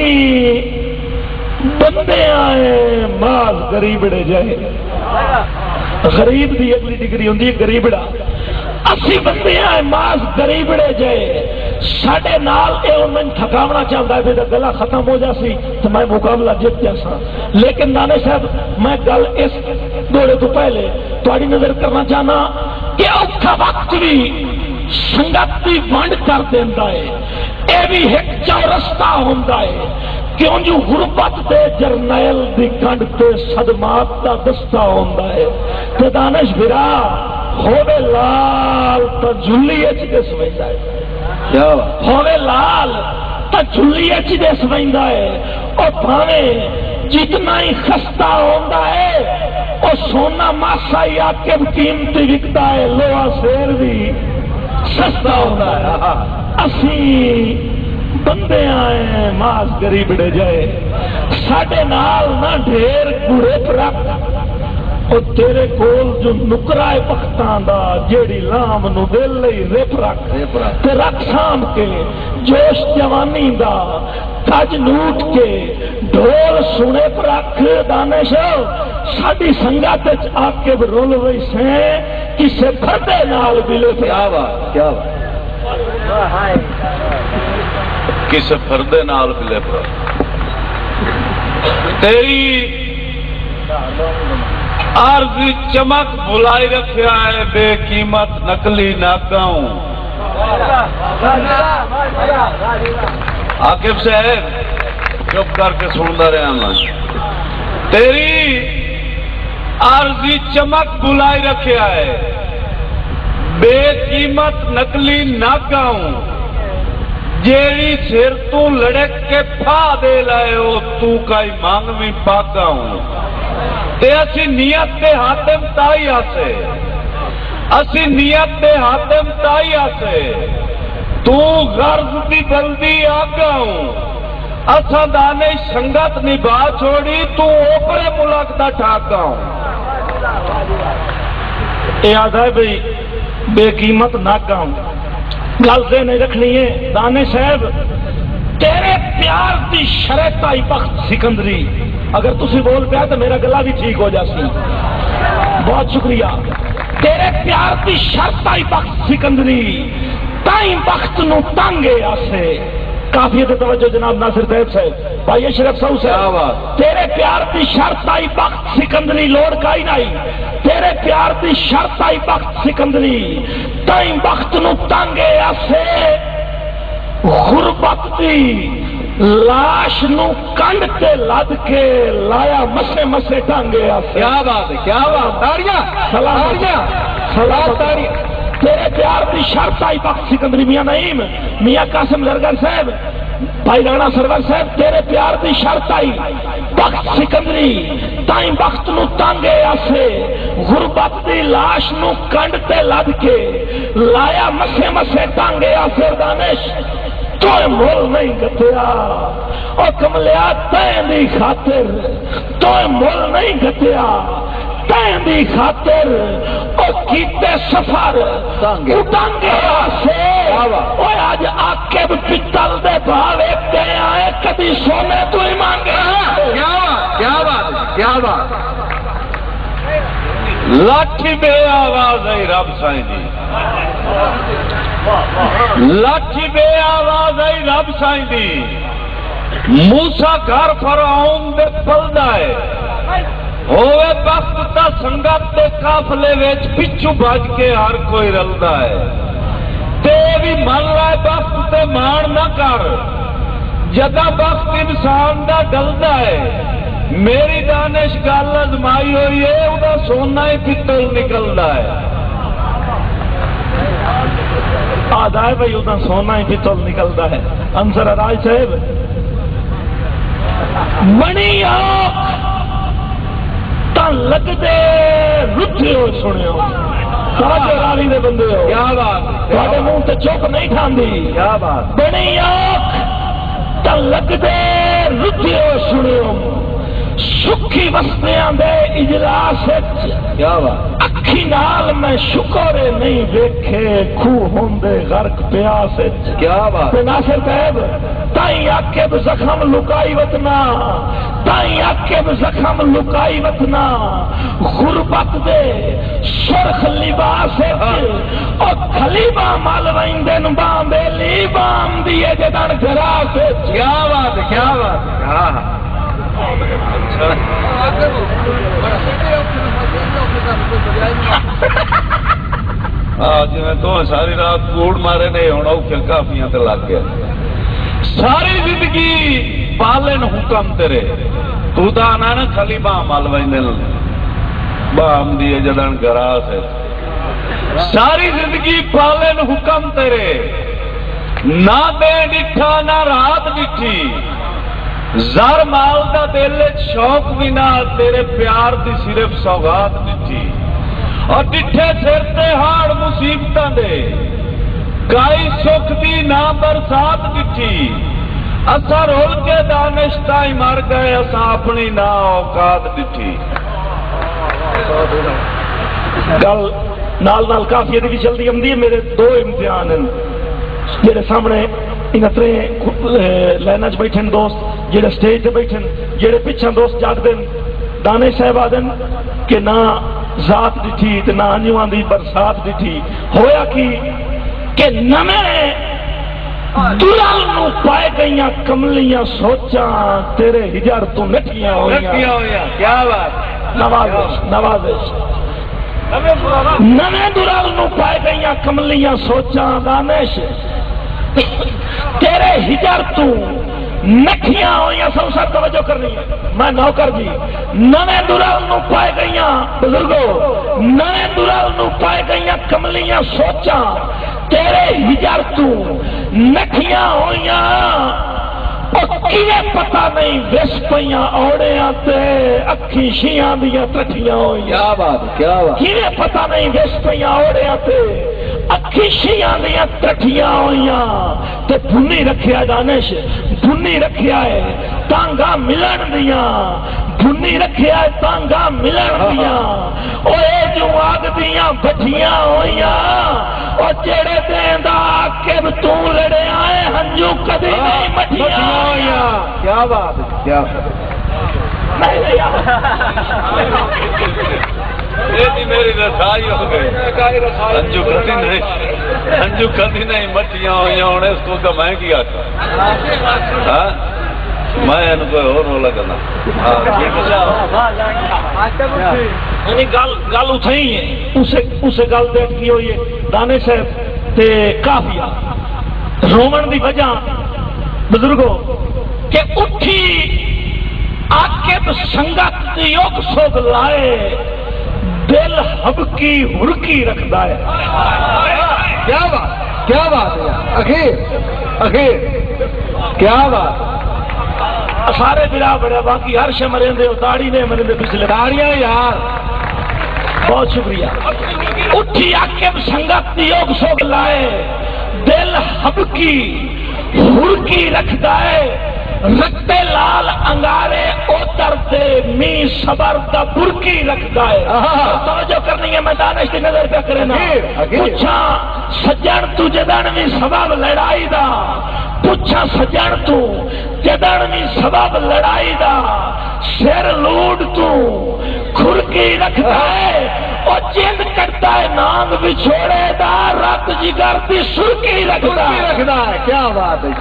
بندے آئے ماز غریبڑے جائے. غریب دی اگلی ڈگری ہوندی ہے غریبڑا. اسی بندے آئے ماز غریبڑے جائے. ساڈے نال اے میں تھکاونا چاہتا ہے میرا گلا ختم ہو جاسی تو میں مقابلہ جیت جاسا. لیکن نانے صاحب میں گل اس دوڑے تو پہلے تھوڑی نظر کرنا چاہنا کہ اوکھا وقت بھی سنگت دی ونڈ کر دیندا ہے. اے بھی ایک چورستہ ہوندا ہے. کیوں جو غربت دے جرنیل دی کنڈ تے صدمات دا دستہ ہوندا ہے. تے دانش بھرا ہووے لال تا جھلی اچ دس ویندا ہے. ہووے لال تا جھلی اچ دس ویندا ہے. او بھاویں جتنا ہی خستہ ہوندا ہے او سونا ماسا ہی آکے قیمتی وکدا ہے. لوہا سیر بھی سستا ہوندا ہے. اسی بندے آئے ماس غریبڑے جائے. ساڈے نال نہ ڈھیر کوڑے پرک او تیرے کول جو نکرائے پختان دا جیڑی لام نو دل لئی رپ رکھ تے رکھ سام کے جوش جوانی دا کج نوٹ کے ڈھول سنے پر رکھ. دانش ساڈی سنگت وچ آکے رول رہی سے کسے پردے نال ملے. کیا بات کیا بات کسے پردے نال ملے. تیری عارضی چمک بلائی رکھیا ہے بے قیمت نقلی ناکاؤں. عاقب صاحب چپ کر کے سنتا رہا میں. تیری عارضی چمک بلائی رکھیا ہے بے قیمت نقلی ناکاؤں. جیڑی سر تو لڑک کے پھا دے لائے ہو تو کائی مانگوی پاکا ہوں. تے اسی نیت دے حاتم تائی آسے. اسی نیت دے حاتم تائی آسے. تو غرض دی بلدی آگا ہوں. اسا دانے سنگت نبا چھوڑی تو اوپرے ملک دا ٹھاکا ہوں. اے آدھا ہے بھئی بے قیمت ناکا ہوں. گل سے نہیں رکھنی ہے. دانے صاحب تیرے پیار دی شرط آئی بخت سکندری. اگر تسی بول پیا تو میرا گلا بھی ٹھیک ہو جاسی. بہت شکریہ. تیرے پیار دی شرط آئی بخت سکندری تائیں بخت نو تانگے آسے. کافی توجہ جناب ناصر طیب صاحب بھائی اشرف صاحب صاحب. تیرے پیار دی شرط آئی بخت سکندری لوڑ کائی نہیں. تیرے پیار دی شرط آئی بخت سکندری تائیں بخت نو تانگے آسے. غربت دی لاش نو کنڈ تے لد کے لایا مسے مسے ٹانگے آسے. کیا بات ہے کیا بات. تاڑیاں سلام تاڑیاں. تیرے پیار دی شرط آئی بخت سکندری. میاں نعیم میاں قاسم زرگر صاحب بھائی رانا سرور صاحب تیرے پیار دی شرط آئی بخت سکندری تائیں بخت نو تانگے آسے. غربت دی لاش نو کنڈ تے لد کے لایا مسے مسے ٹانگے آسے. دانش تو مول نہیں گتیا او کملیا تین دی خاطر. تو مول نہیں گتیا تین دی خاطر او کیتے سفر ٹانگے آسے. اوے آج عاقب پتل دے بھاوے گئے آئے کبھی سونے تو ہی مانگے. کیا بات کیا بات. لاٹھی بے آواز ہے رب سائیں جی. لاٹھی بے آواز ہے رب سائیں جی. موسیٰ گھر فرعون دے پلدا ہے. ہوئے بخت تا سنگت دے قافلے وچ پچھو بھج کے ہر کوئی رلدا ہے. تے بھی من رہا ہے بخت تے مان نہ کر. جدا بخت انسان دا ڈلدا ہے. میری دانش گل ازمائی ہوئی ہے ادا سونا ہی پتل نکلدا ہے. آدھا ہے بھئی ادا سونا ہی پتل نکلدا ہے. انصر راج صاحب منی آنکھ تن لگ دے رتھے ہو سنے ہو. ساجے رالی دے بندے ہو. کیا بات. تھوڑے منہ تے چپ نہیں کھاندی. کیا بات. بنی آنکھ تن لگ دے رتھے ہو سنے ہو. سکھی وسطیاں دے اجلاس. کیا بات. اکھی نال میں شکر نہیں ویکھے کھو ہوندے غرق پیاس کیا بات ناصر صاحب تائیں عقب زخم لکائی وطنا تائیں عقب زخم لکائی وطنا غربت دے سرخ لباس اور خلیبہ مال ویندن بام بیلی بام دیے جدن گراس کیا بات ہے کیا بات ہے جی میں تو ساری رات کوڑ مارے نہیں ہونا اوکھے کافیاں تے لگ گیا ساری زندگی پالن حکم تیرے تو تا آنا نا خلی بام آلوائنل بام دیے جدن گراس ہے ساری زندگی پالن حکم تیرے نہ دے ڈٹھا نہ رات ڈٹھی زر مال دا دل شوق بھی نہ تیرے پیار دی صرف سوغات ڈٹھی اور ڈٹھے سر تے ہاڑ مصیبتاں دے کائی سکھ دی نہ برسات ڈٹھی اسا رول کے دانشتہ ہی مر گئے اسا اپنی نہ اوقات ڈٹھی گل نال نال کافی بھی چلتی آتی ہے میرے دو امتحان ہیں میرے سامنے ان اترے لائن چ بیٹھے دوست جہے سٹیج سے بیٹھے جہے پچھا دوست جاگتے دانے صاحب آدن کہ نہ ذات ڈٹھی نہ انجواں دی برسات ڈٹھی ہویا کہ نمیں دلال نو پائے گئیاں کملیاں سوچاں تیرے ہجر تو نٹھیاں ہویا کیا بات نوازش نمیں دلال نو پائے گئیاں کملیاں سوچاں دانش تیرے ہجر تو نکھیاں ہوئیاں سوسر توجہ کرنی ہے میں نوکر جی نویں دلال نو پائے گئیاں بزرگو نویں دلال نو پائے گئیاں کملیاں سوچاں تیرے ہجر تو نکھیاں ہوئیاں کیویں پتہ نہیں وس پیاں اوڑیاں تے اکھی شیاں دیاں ٹٹھیاں ہوئیاں کیا بات کیا بات کیویں پتہ نہیں وس پیاں اوڑیاں تے اکھی شیاں دیاں ٹٹھیاں ہوئیاں تے بھنی رکھیا دانش بھنی رکھیا ہے تانگا ملن دیاں بھنی رکھیا ہے تانگا ملن دیاں اوے جو آگ دیاں بٹھیاں ہوئیاں او جڑے دیندا عاقب تو لڑے آئے ہنجو کدی نہیں مٹھیاں کیا بات ہے کیا میری رسائی ہو گئی ہنجو کدی نہیں مٹیاں ہوئی ہونے اس کو کہ میں کیا میں ان کو اور رولا کرنا گل اتھائی ہے اسے گل دیکھ کی ہوئی ہے دانے صاحب تے کافیہ رومن دی وجہ بزرگوں کہ اٹھی عاقب سنگت یوگ سوگ لائے دل ہبکی ہرکی رکھتا ہے کیا بات ہے اخیر کیا بات سارے برا بڑا باقی ہر شے مرے دے داڑھی نے مرے دے پچھلے داڑیاں یار بہت شکریہ اٹھی عاقب سنگت یوگ سوگ لائے دل ہبکی ہرکی رکھتا ہے رکھتے لال انگارے اوتر تے می صبر دا برکی رکھتا ہے توجہ کرنی ہے میں دانش دی نظر پہ کرے نا پوچھا سجن تو جدن بھی سبب لڑائی دا پوچھا سجن تو جدن بھی سبب لڑائی دا سر لوڈ تو کھرکی رکھتا ہے اور جند کرتا ہے نانگ بچھوڑے دا رات جگر دی سرکی رکھتا ہے کیا بات ہے